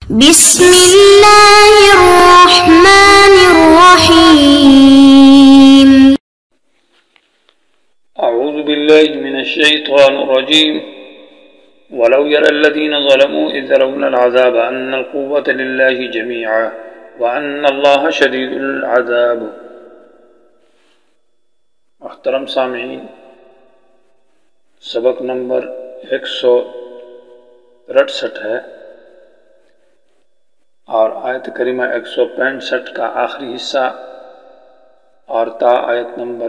بسم الله الرحمن الرحيم. أعوذ بالله من الشيطان الرجيم. ولو يرى الذين ظلموا إذ يرون العذاب أن القوة لله جميعا وأن الله شديد العذاب. محترم سامعین، سبق نمبر 163 ہے اور آیت کریمہ 165 کا آخری حصہ اور تا آیت نمبر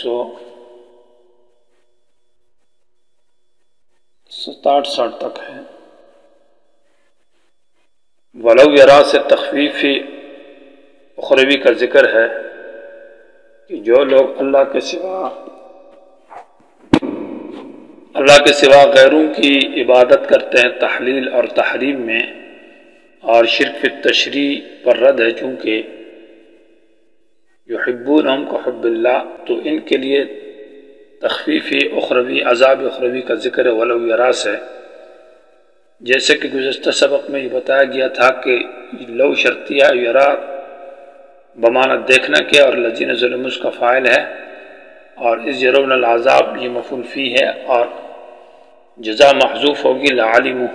167 تک ہے۔ ولو یرا سے تخفیف اخروی کا ذکر ہے کہ جو لوگ اللہ کے سوا غیروں کی عبادت کرتے ہیں تحلیل اور تحریم میں، اور شرک فی التشریع پر رد ہے، چونکہ یحبونہم کحب اللہ، تو ان کے لیے تخفیف اخروی، عذاب اخروی کا ذکر ہے ولو یرا سے۔ جیسے کہ گزشتہ سبق میں یہ بتایا گیا تھا کہ لو شرطیہ، یرا بمعنی دیکھنا کے، اور الذین ظلموا اس کا فاعل ہے، اور اذ یرون العذاب یہ مفعول فی ہے، اور جزا محذوف ہوگی لعلموا،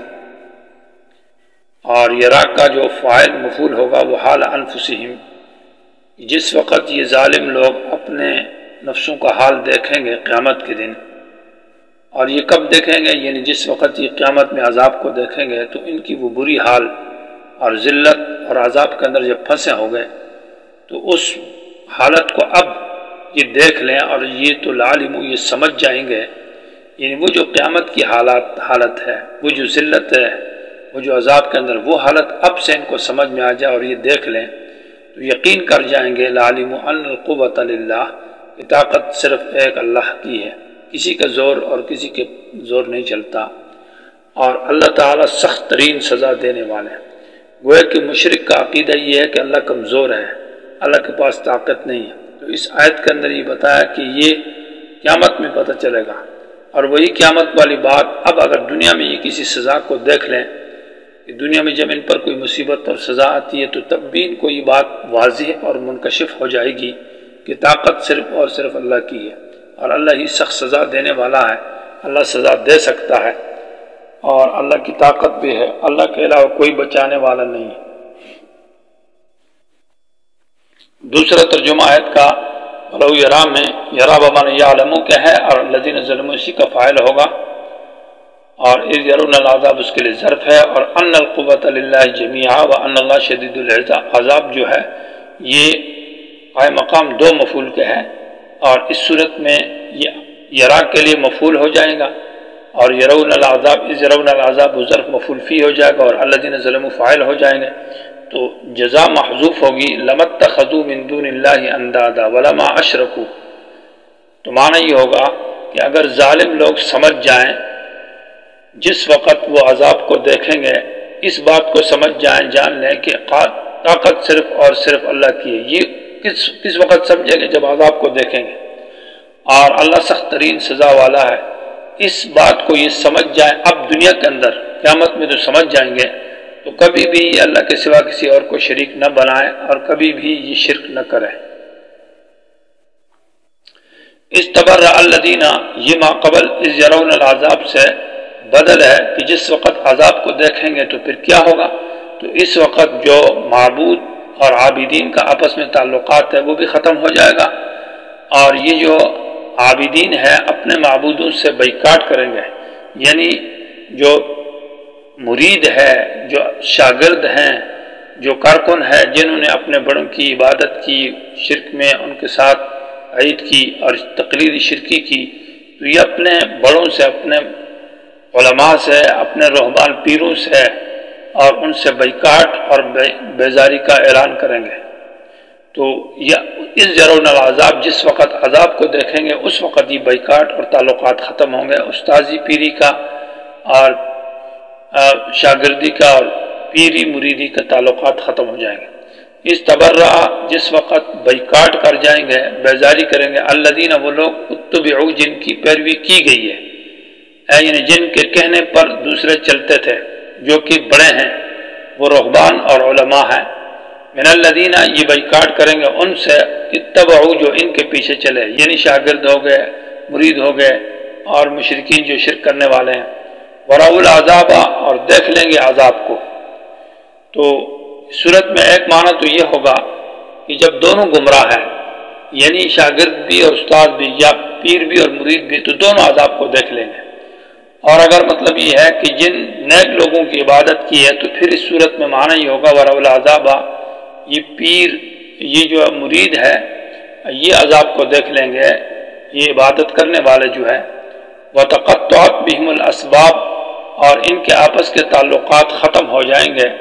اور یرا کا جو فاعل مفعول ہوگا وہ حال انفسہم، جس وقت یہ ظالم لوگ اپنے نفسوں کا حال دیکھیں گے قیامت کے دن۔ اور یہ کب دیکھیں گے؟ یعنی جس وقت یہ قیامت میں عذاب کو دیکھیں گے تو ان کی وہ بری حال اور ذلت اور عذاب کے اندر جب پھنسے ہو گئے تو اس حالت کو اب یہ دیکھ لیں، اور یہ تو لعلموا یہ سمجھ جائیں گے، یعنی وہ جو قیامت کی حالت ہے، وہ جو ذلت ہے، وہ جو عذاب کے اندر وہ حالت اب سے ان کو سمجھ میں آ جائے اور یہ دیکھ لیں تو یقین کر جائیں گے لعلموا ان القوۃ للہ، کہ طاقت صرف ایک اللہ کی ہے، کسی کا زور اور کسی کے زور نہیں چلتا، اور اللہ تعالیٰ سخت ترین سزا دینے والے ہیں۔ گویا کہ مشرک کا عقیدہ یہ ہے کہ اللہ کمزور ہے، اللہ کے پاس طاقت نہیں ہے، تو اس آیت کے اندر یہ بتایا کہ یہ قیامت میں پتہ چلے گا، اور وہی قیامت والی بات اب اگر دنیا میں یہ کسی سزا کو دیکھ لیں کہ دنیا میں جب ان پر کوئی مصیبت اور سزا آتی ہے تو تب بھی ان کو یہ بات واضح اور منکشف ہو جائے گی کہ طاقت صرف اور صرف اللہ کی ہے، اور اللہ ہی سخت سزا دینے والا ہے، اللہ سزا دے سکتا ہے، اور اللہ کی طاقت بھی ہے، اللہ کے علاوہ کوئی بچانے والا نہیں ہے۔ دوسرا ترجمہ آیت کا ولو یرا میں، یرا بمعنی یعلموا کے ہے، اور الذین ظلموا اسی کا فاعل ہوگا، اور اذ یرون العذاب اس کے لیے ظرف ہے، اور ان القوۃ للہ جمیعا وان اللہ شدید العذاب جو ہے یہ قائم مقام دو مفعول کے ہے، اور اس صورت میں یرا کے لیے مفعول ہو جائے گا، اور یرون العذاب اذ یرون العذاب ظرف مفعول فی ہو جائے گا، اور الذین ظلموا فاعل ہو جائیں گے، تو جزا محذوف ہوگی لمتخذوا من دون اللہ اندادا ولما اشرکوا، تو معنی یہ ہوگا کہ اگر ظالم لوگ سمجھ جائیں جس وقت وہ عذاب کو دیکھیں گے، اس بات کو سمجھ جائیں، جان لیں کہ طاقت صرف اور صرف اللہ کی ہے، یہ کس وقت سمجھیں گے؟ جب عذاب کو دیکھیں گے، اور اللہ سخت ترین سزا والا ہے، اس بات کو یہ سمجھ جائیں اب دنیا کے اندر، قیامت میں تو سمجھ جائیں گے، تو کبھی بھی اللہ کے سوا کسی اور کو شریک نہ بنائیں اور کبھی بھی یہ شرک نہ کریں۔ استبرأ الذین، یہ ما قبل اذ یرون العذاب سے بدل ہے کہ جس وقت عذاب کو دیکھیں گے تو پھر کیا ہوگا؟ تو اس وقت جو معبود اور عابدین کا آپس میں تعلقات ہے وہ بھی ختم ہو جائے گا، اور یہ جو عابدین ہے اپنے معبودوں سے بائیکاٹ کریں گے، یعنی جو مرید ہے، جو شاگرد ہیں، جو کارکن ہے، جنہوں نے اپنے بڑوں کی عبادت کی، شرک میں ان کے ساتھ عید کی اور تقلیدی شرکی کی، تو یہ اپنے بڑوں سے، اپنے علماء سے، اپنے رہبان پیروں سے، اور ان سے بائیکاٹ اور بیزاری کا اعلان کریں گے۔ تو اذ یرون العذاب، جس وقت عذاب کو دیکھیں گے اس وقت یہ بائیکاٹ اور تعلقات ختم ہوں گے، استاذی پیری کا اور شاگردی کا اور پیری مریدی کا تعلقات ختم ہو جائیں گے۔ استبرأ، جس وقت بائیکاٹ کر جائیں گے، بیزاری کریں گے، الذین، وہ لوگ اتبعوا جن کی پیروی کی گئی ہے، یعنی جن کے کہنے پر دوسرے چلتے تھے، جو کہ بڑے ہیں، وہ رہبان اور علماء ہیں، من الذین یہ بائیکاٹ کریں گے ان سے اتبعوا جو ان کے پیچھے چلے، یعنی شاگرد ہو گئے، مرید ہو گئے، اور مشرکین جو شرک کرنے والے ہیں، ورأوا العذاب اور دیکھ لیں گے عذاب کو۔ تو صورت میں ایک معنی تو یہ ہوگا کہ جب دونوں گمراہ ہیں، یعنی شاگرد بھی اور استاد بھی، یا پیر بھی اور مرید بھی، تو دونوں عذاب کو دیکھ لیں گے۔ اور اگر مطلب یہ ہے کہ جن نیک لوگوں کی عبادت کی ہے تو پھر اس صورت میں معنی یہ ہوگا ورأوا العذاب، یہ پیر، یہ جو مرید ہے یہ عذاب کو دیکھ لیں گے، یہ عبادت کرنے والے جو ہے۔ وتقطعت بہم الاسباب اور ان کے آپس کے تعلقات ختم ہو جائیں گے۔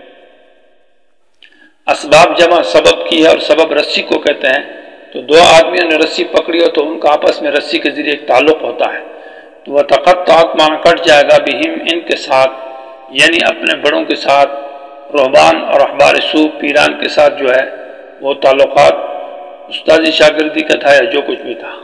اسباب جمع سبب کی ہے، اور سبب رسی کو کہتے ہیں۔ تو دو آدمیوں نے رسی پکڑی ہو تو ان کا آپس میں رسی کے ذریعے ایک تعلق ہوتا ہے، تو وتقطعت معنی کٹ جائے گا بہم ان کے ساتھ، یعنی اپنے بڑوں کے ساتھ، رہبان اور احبار سو پیران کے ساتھ جو ہے وہ تعلقات استادی شاگردی کا تھا یا جو کچھ بھی تھا۔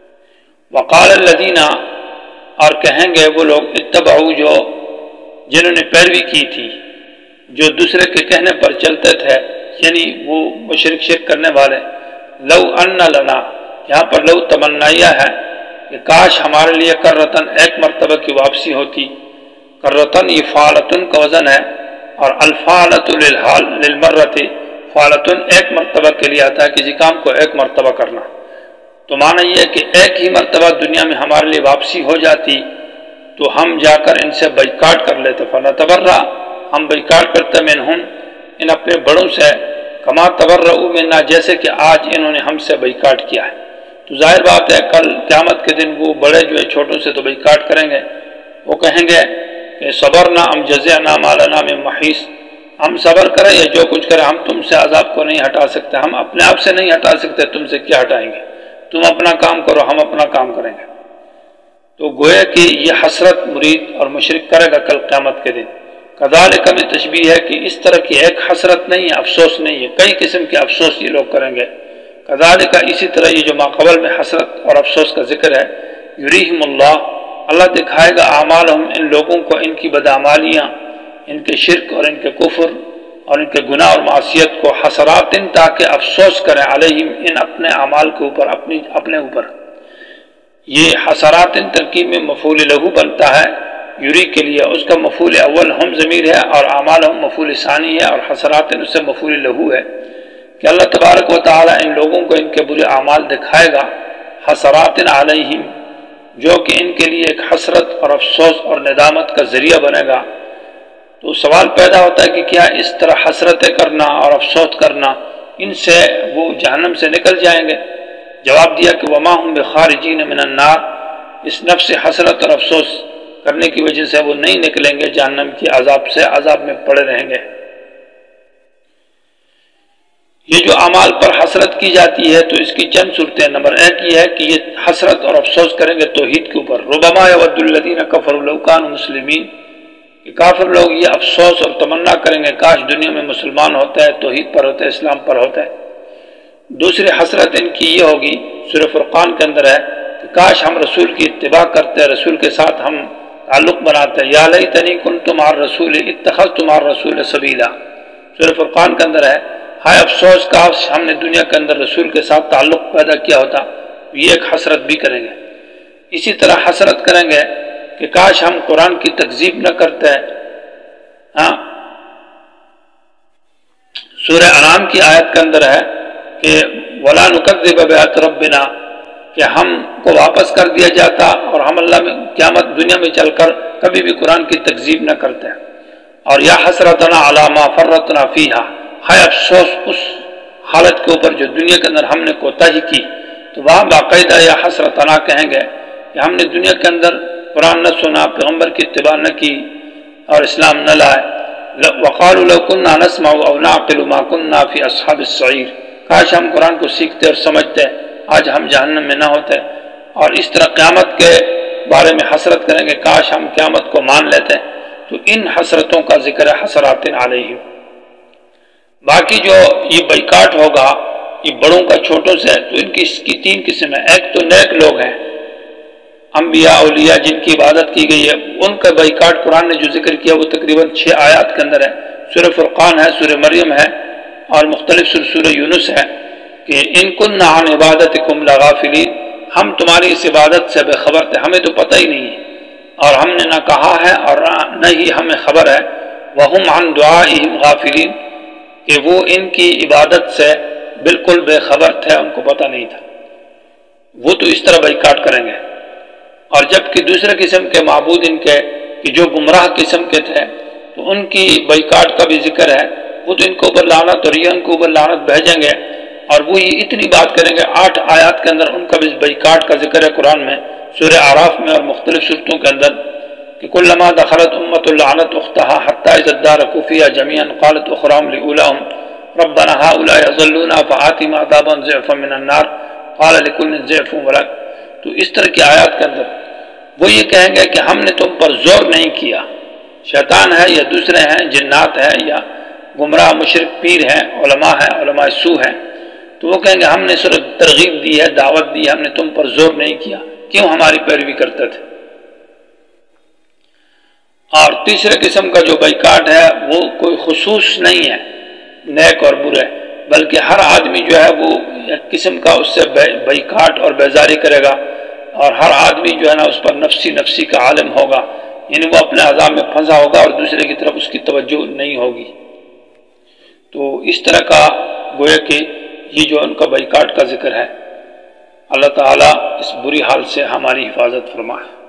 وقال الذین اور کہیں گے وہ لوگ اتبعوا جو جنہوں نے پیروی کی تھی، جو دوسرے کے کہنے پر چلتے تھے، یعنی وہ مشرک شرک کرنے والے، لو ان لنا، یہاں پر لو تمنائیہ ہے کہ کاش ہمارے لیے کرتن ایک مرتبہ کی واپسی ہوتی۔ کرتن یہ فعلتن کا وزن ہے، اور الفعلۃ للحال للمرۃ، فعلتن ایک مرتبہ کے لیے آتا ہے، کسی کام کو ایک مرتبہ کرنا۔ تو معنی یہ ہے کہ ایک ہی مرتبہ دنیا میں ہمارے لیے واپسی ہو جاتی تو ہم جا کر ان سے بائیکاٹ کر لیتے، فنتبرأ ہم بائیکاٹ کرتے منہم ان اپنے بڑوں سے، کما تبرؤوا منا جیسے کہ آج انہوں نے ہم سے بائیکاٹ کیا ہے۔ تو ظاہر بات ہے کل قیامت کے دن وہ بڑے جو ہے چھوٹوں سے تو بائیکاٹ کریں گے، وہ کہیں گے کہ صبرنا ام جزعنا ما لنا من محیص، ہم صبر کریں یا جو کچھ کریں، ہم تم سے عذاب کو نہیں ہٹا سکتے، ہم اپنے آپ سے نہیں ہٹا سکتے، تم سے کیا ہٹائیں گے، تم اپنا کام کرو ہم اپنا کام کریں گے۔ تو گویا کہ یہ حسرت مرید اور مشرک کرے گا کل قیامت کے دن۔ کذالک میں تشبیہ ہے کہ اس طرح کی ایک حسرت نہیں ہے، افسوس نہیں ہے، کئی قسم کے افسوس یہ لوگ کریں گے۔ کذالک اسی طرح یہ جو ماقبل میں حسرت اور افسوس کا ذکر ہے، یریہم اللہ، اللہ دکھائے گا اعمالہم ان لوگوں کو، ان کی بدعمالیاں، ان کے شرک اور ان کے کفر اور ان کے گناہ اور معصیت کو، حسرات تاکہ افسوس کریں علیہم ان اپنے اعمال کے اوپر، اپنے اوپر۔ یہ حسرات ترکیب میں مفعول لہو بنتا ہے یری کے لیے، اس کا مفعول اول ہم ضمیر ہے اور اعمالہم مفعول ثانی ہے، اور حسرات اس سے مفعول لہو ہے کہ اللہ تبارک و تعالی ان لوگوں کو ان کے برے اعمال دکھائے گا، حسرات علیہم، جو کہ ان کے لیے ایک حسرت اور افسوس اور ندامت کا ذریعہ بنے گا۔ تو سوال پیدا ہوتا ہے کہ کیا اس طرح حسرتیں کرنا اور افسوس کرنا ان سے وہ جہنم سے نکل جائیں گے؟ جواب دیا کہ وما هم بخارجین من النار، اس نفس حسرت اور افسوس کرنے کی وجہ سے وہ نہیں نکلیں گے جہنم کی عذاب سے، عذاب میں پڑے رہیں گے۔ یہ جو اعمال پر حسرت کی جاتی ہے تو اس کی چند صورتیں، نمبر ایک یہ ہے کہ یہ حسرت اور افسوس کریں گے توحید کے اوپر، ربما یود الذین کفروا لو کانوا مسلمین، کہ کافر لوگ یہ افسوس اور تمنا کریں گے کاش دنیا میں مسلمان ہوتا ہے، توحید پر ہوتا ہے، اسلام پر ہوتا ہے۔ دوسری حسرت ان کی یہ ہوگی، سورہ فرقان کے اندر ہے کہ کاش ہم رسول کی اتباع کرتے، رسول کے ساتھ ہم تعلق بناتے، یا لیتنی کنت مع الرسول اتخذت مع الرسول سبیلا، سورہ فرقان کے اندر ہے، ہائے افسوس کاش ہم نے دنیا کے اندر رسول کے ساتھ تعلق پیدا کیا ہوتا، یہ ایک حسرت بھی کریں گے۔ اسی طرح حسرت کریں گے کہ کاش ہم قرآن کی تکذیب نہ کرتے۔ سورہ انعام کی آیت کے اندر ہے کہ وَلَا نُكَذِّبَ بِآيَاتِ رَبِّنَا، کہ ہم کو واپس کر دیا جاتا اور ہم اللہ میں قیامت دنیا میں چل کر کبھی بھی قرآن کی تکذیب نہ کرتے۔ اور یا حسرتنا علی ما فرطنا فیہا، ہے افسوس اس حالت کے اوپر جو دنیا کے اندر ہم نے کوتاہی کی۔ تو وہاں باقاعدہ یا حسرتنا کہیں گے کہ ہم نے دنیا کے اندر قرآن نہ سنا، پیغمبر کی اتباع نہ کی اور اسلام نہ لائے۔ وقالوا لو كنا نسمع او نعقل ما كنا في اصحاب السعير، کاش ہم قرآن کو سیکھتے اور سمجھتے، آج ہم جہنم میں نہ ہوتے۔ اور اس طرح قیامت کے بارے میں حسرت کریں گے کاش ہم قیامت کو مان لیتے۔ تو ان حسرتوں کا ذکر ہے حسرات علیہم۔ باقی جو یہ بائیکاٹ ہوگا یہ بڑوں کا چھوٹوں سے، تو ان کی تین قسم ہے۔ ایک تو نیک لوگ ہیں، انبیاء اولیاء جن کی عبادت کی گئی ہے، ان کا بائیکاٹ قرآن نے جو ذکر کیا وہ تقریباً 6 آیات کے اندر ہے، سورہ فرقان ہے، سورہ مریم ہے اور مختلف سورہ یونس ہے کہ ان کننا عن عبادتکم لغافلین، ہم تمہاری اس عبادت سے بے خبر تھے، ہمیں تو پتہ ہی نہیں ہے اور ہم نے نہ کہا ہے اور نہ ہی ہمیں خبر ہے، وہم عن دعائہم غافلین، کہ وہ ان کی عبادت سے بالکل بے خبر تھے، ان کو پتہ نہیں تھا، وہ تو اس طرح بائیکاٹ کریں گے۔ اور جبکہ دوسرے قسم کے معبود ان کے کہ جو گمراہ قسم کے تھے تو ان کی بائیکاٹ کا بھی ذکر ہے، وہ تو ان کو اوپر لعنت اور یہ ان کو اوپر لعنت بھیجیں گے اور وہ اتنی بات کریں گے۔ 8 آیات کے اندر ان کا بھی بائیکاٹ کا ذکر ہے قرآن میں، سورہ اعراف میں اور مختلف سورتوں کے اندر کہ کلما دخلت امۃ لعنت اختها حتى اذا اداركوا فيها جميعا قالت اخراهم لاولاهم ربنا هؤلاء اضلونا فآتهم عذابا ضعفا من النار قال لكل ضعف ولك۔ تو اس طرح کی آیات کے اندر وہ یہ کہیں گے کہ ہم نے تم پر زور نہیں کیا، شیطان ہے یا دوسرے ہیں، جنات ہیں یا گمراہ مشرک پیر ہیں، علماء ہیں، علماء سو ہیں، تو وہ کہیں گے ہم نے صرف ترغیب دی ہے، دعوت دی ہے، ہم نے تم پر زور نہیں کیا، کیوں ہماری پیروی کرتے تھے۔ اور تیسرے قسم کا جو بائیکاٹ ہے وہ کوئی خصوص نہیں ہے نیک اور برے، بلکہ ہر آدمی جو ہے وہ ایک قسم کا اس سے بائیکاٹ اور بیزاری کرے گا، اور ہر آدمی جو ہے نا اس پر نفسی کا عالم ہوگا، یعنی وہ اپنے عذاب میں پھنسا ہوگا اور دوسرے کی طرف اس کی توجہ نہیں ہوگی۔ تو اس طرح کا گویا کہ یہ جو ان کا بائیکاٹ کا ذکر ہے، اللہ تعالیٰ اس بری حال سے ہماری حفاظت فرمائے۔